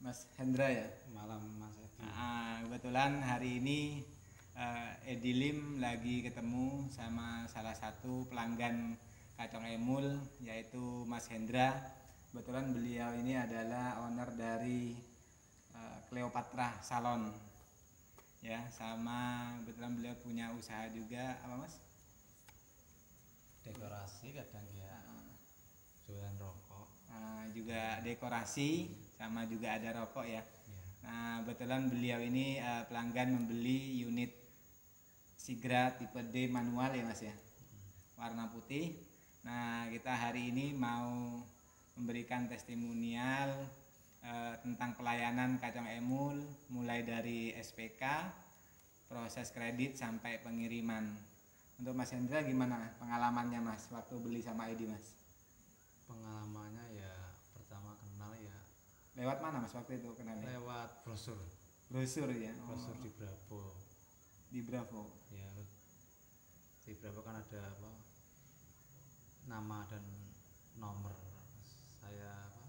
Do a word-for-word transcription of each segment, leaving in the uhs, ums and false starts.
Mas Hendra ya. Malam Mas Edi. Ah, kebetulan hari ini uh, Edi Lim lagi ketemu sama salah satu pelanggan kacang emul yaitu Mas Hendra. Kebetulan beliau ini adalah owner dari uh, Cleopatra Salon. Ya, sama kebetulan beliau punya usaha juga apa Mas? Dekorasi kadang ya Uh, jualan rokok. uh, juga dekorasi sama juga ada rokok ya. Ya. Nah, kebetulan beliau ini uh, pelanggan membeli unit Sigra tipe D manual ya Mas ya, warna putih. Nah, kita hari ini mau memberikan testimonial uh, tentang pelayanan kacang emul mulai dari S P K, proses kredit sampai pengiriman. Untuk Mas Hendra gimana pengalamannya Mas waktu beli sama Edi Mas? Pengalamannya ya pertama kenal ya Lewat mana Mas waktu itu kenalnya? lewat brosur. Brosur ya. Oh, Brosur di Bravo. di Bravo. Ya, di Bravo kan ada apa? Nama dan nomor. Saya apa?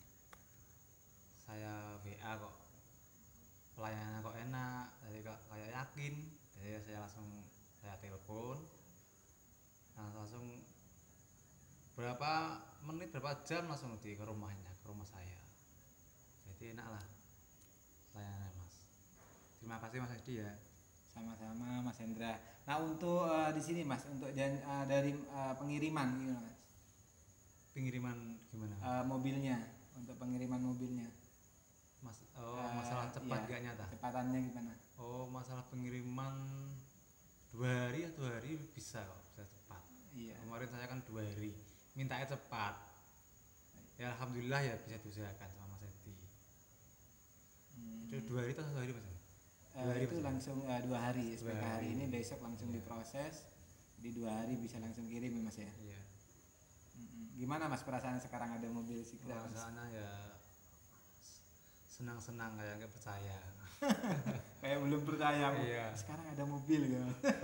Saya W A kok. Pelayanannya kok enak, jadi kok kayak yakin. Jadi saya langsung saya telepon. Nah, langsung berapa menit berapa jam langsung di ke rumahnya, ke rumah saya. Jadi enak lah pelayanannya Mas. Terima kasih Mas Edi ya. Sama-sama Mas Hendra. Nah, untuk uh, di sini Mas, untuk jan, uh, dari uh, pengiriman gitu Mas. Pengiriman gimana? Uh, mobilnya, untuk pengiriman mobilnya. Mas, oh Uh, masalah cepat iya, gak nyata? Kecepatannya gimana? Oh masalah pengiriman dua hari atau dua hari bisa kok, bisa cepat. Iya. Kemarin saya kan dua hari, mintanya cepat. Ya alhamdulillah ya bisa diusahakan sama Mas Edi. Hmm. Itu dua hari atau satu hari Mas? Uh, Dua hari itu Mas? langsung uh, dua hari, S P K Dua hari hari. ini besok langsung Iya. diproses. Di dua hari bisa langsung kirim ya Mas ya. Iya. Hmm. Gimana Mas perasaan sekarang ada mobil Sigra Mas? Perasaannya ya senang-senang kayak nggak percaya. Kayak belum percaya. Iya. Sekarang ada mobil gitu.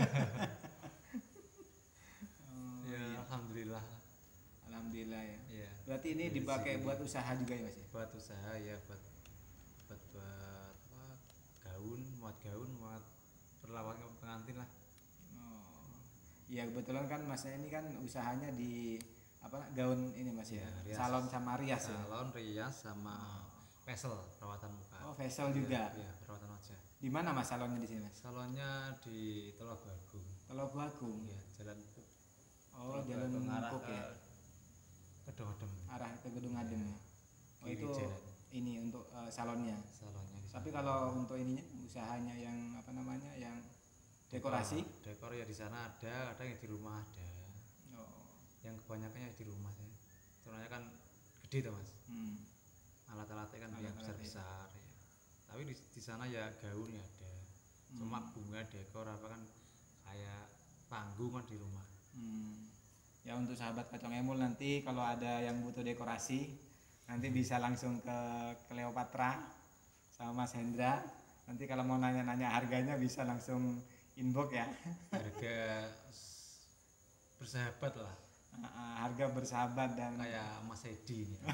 Oh, Ya iya. alhamdulillah. Alhamdulillah ya. Iya. Berarti ini Dari dipakai segi- buat usaha juga ya Mas ya? buat usaha ya, buat buat buat apa, gaun, muat gaun, muat perlawan pengantin lah. Oh. Iya kebetulan kan Masnya ini kan usahanya di apa gaun ini Mas ya. Ya, rias. Salon sama rias ya. Salon, rias sama facial, perawatan muka. Oh, facial juga. Iya, perawatan wajah. Di mana Mas salonnya di sini Mas? Salonnya di Telaga Agung. Telaga Agung. Iya, jalan Puk. Oh, Telaga jalan Agung, arah Puk ke ya. Kedong-Kedong. Arah ke Gedung Adem ya. Oh, Kiri itu jalan. ini untuk uh, salonnya. Salonnya di Tapi sana. kalau untuk ininya usahanya yang apa namanya yang dekorasi? Dekor ya di sana ada, kadang yang di rumah ada. Oh. Yang kebanyakannya di rumah ya. Soalnya kan gede tuh Mas. Hmm. Alat-alatnya kan yang Alat-alatnya. besar-besar ya. Tapi di, di sana ya gaun ya ada. Cuma Hmm. bunga dekor apa kan kayak panggung kan di rumah. Hmm. Ya untuk sahabat kacang emul nanti kalau ada yang butuh dekorasi nanti bisa langsung ke Cleopatra sama Mas Hendra. Nanti kalau mau nanya-nanya harganya bisa langsung inbox ya. Harga s- bersahabat lah, Harga bersahabat dan kayak Mas Edi ini.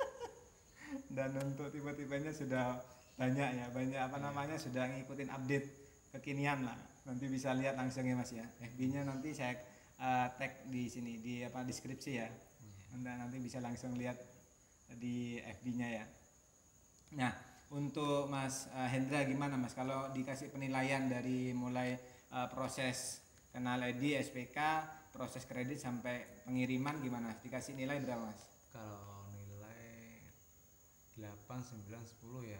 dan untuk tipe-tipenya sudah banyak ya, banyak apa namanya sudah ngikutin update kekinian lah. Nanti bisa lihat langsung ya Mas ya. F B-nya nanti saya uh, tag di sini di apa deskripsi ya. Anda nanti bisa langsung lihat di F B-nya ya. Nah, untuk Mas uh, Hendra gimana Mas kalau dikasih penilaian dari mulai uh, proses kenal Edi, S P K, proses kredit sampai pengiriman gimana? Dikasih nilai berapa Mas? Kalau nilai delapan, sembilan, sepuluh ya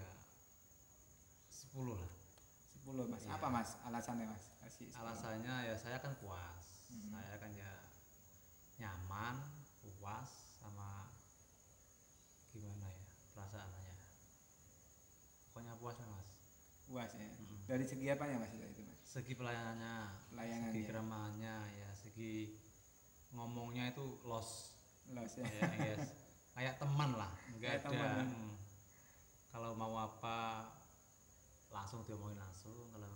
sepuluh lah. sepuluh Mas. Iya. Apa Mas alasannya Mas? Kasih sepuluh. Alasannya ya saya kan puas. Hmm. Saya kan ya nyaman, puas sama gimana ya perasaannya. Pokoknya puas lah Mas. Puas ya. Mm-mm. Dari segi apanya Mas itu Mas? Segi pelayanannya, Pelayanannya. segi keramahannya, ya segi ngomongnya itu los, Los ya. ya, yes. Kayak teman lah, Kayak nggak ada. teman, ya. mm, Kalau mau apa langsung diomongin langsung. Kalau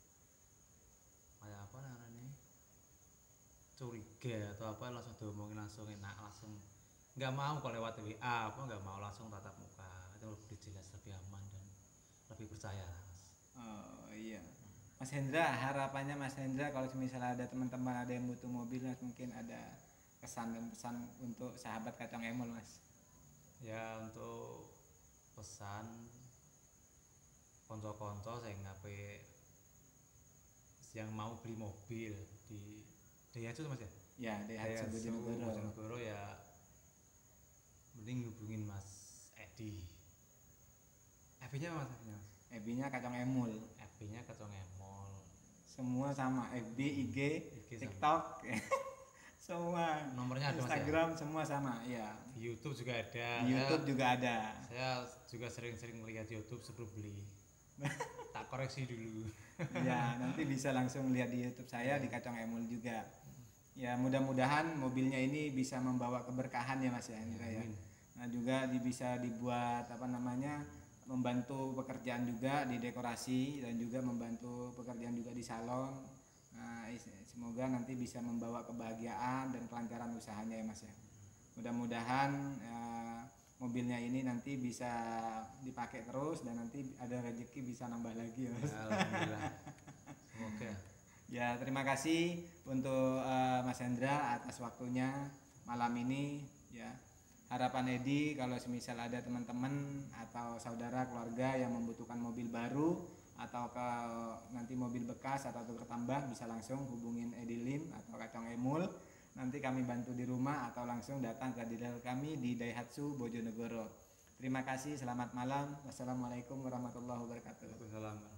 kayak apa namanya curiga atau apa langsung diomongin langsung, enak langsung nggak mau kalau lewat W A apa nggak mau langsung tatap muka itu lebih jelas lebih aman dan lebih percaya Mas. Oh iya. Mas Hendra, harapannya Mas Hendra kalau misalnya ada teman-teman ada yang butuh mobil, Mas, mungkin ada kesan dan pesan untuk sahabat Kacang Emol, Mas. Ya untuk pesan konco-konco saya ngapain yang mau beli mobil di Daihatsu Mas ya? Ya, Daihatsu Bojonegoro. Bojonegoro ya mending hubungin Mas Edi. F B-nya Mas, F B-nya Mas. F B-nya Kacang Emol. F B-nya Kacang Emol. Semua sama, F B, I G, I G TikTok. Semua. Nomornya ada Mas ya? Instagram semua sama, ya. Di YouTube juga ada. Di YouTube saya, juga ada. Saya juga sering-sering melihat YouTube sebelum beli. Tak koreksi dulu. Ya, nanti bisa langsung lihat di YouTube saya di Kacang Emol juga. Ya, mudah-mudahan mobilnya ini bisa membawa keberkahan ya Mas ya. Ya. Nah, juga di, bisa dibuat apa namanya? Membantu pekerjaan juga di dekorasi dan juga membantu pekerjaan juga di salon. Nah, semoga nanti bisa membawa kebahagiaan dan kelancaran usahanya ya Mas ya. Mudah-mudahan eh, mobilnya ini nanti bisa dipakai terus dan nanti ada rezeki bisa nambah lagi ya Mas. Ya, alhamdulillah. Semoga. Ya, terima kasih untuk uh, Mas Hendra atas waktunya malam ini ya. Harapan Edi kalau semisal ada teman-teman atau saudara keluarga yang membutuhkan mobil baru atau ke nanti mobil bekas atau tukar tambah bisa langsung hubungin Edi Lim atau Kacang Emol. Nanti kami bantu di rumah atau langsung datang ke dealer kami di Daihatsu Bojonegoro. Terima kasih, selamat malam. Wassalamualaikum warahmatullahi wabarakatuh. Waalaikumsalam.